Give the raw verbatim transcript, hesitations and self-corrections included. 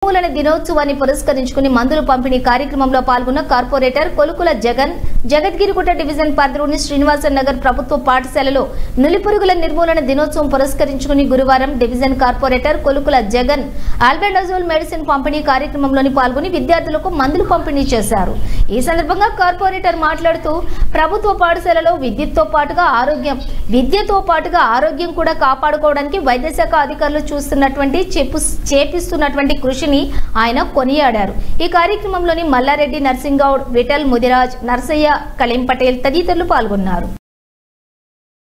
నిర్మూలన దినోత్సవాన్ని పురస్కరించుకుని మందులు పంపిణీ కార్యక్రమంలో పాల్గొన్న కార్పొరేటర్ కొలుకుల జగన్ జగద్గిరిగుట్ట డివిజన్ పరిధిలోని శ్రీనివాస నగర్ ప్రభుత్వ పాఠశాలలో నులిపురుగుల నిర్మూలన దినోత్సవం పురస్కరించుకుని గురువారం division corporator Kolukula Jagan albendazole medicine పంపిణీ కార్యక్రమంలోని పాల్గొని విద్యార్థులకు మందులు పంపిణీ చేశారు। ఈ సందర్భంగా కార్పొరేటర్ మాట్లాడుతూ ప్రభుత్వ పాఠశాలలో విద్యుత్తో పాటుగా ఆరోగ్యం విద్యతో పాటుగా ఆరోగ్యం కూడా కాపాడుకోవడానికి వైద్య శాఖ అధికారులు చూస్తున్నటువంటి చేపిస్తున్నటువంటి కృషిని ఆయన కొనియాడారు। ఈ కార్యక్రమంలోని మల్లారెడ్డి, నర్సింగౌడ్, విఠల్, ముదిరాజ్, నర్సయ్య, కలీం పటేల్ తదితరులు పాల్గొన్నారు।